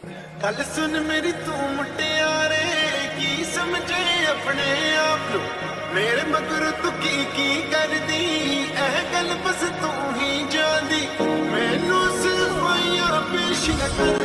गल सुन मेरी तू मुटियारे की समझे अपने आप नु मेरे मगर तू की कर दी ऐ गल बस तू ही जानी मैनू सिर्फ पेश न कर।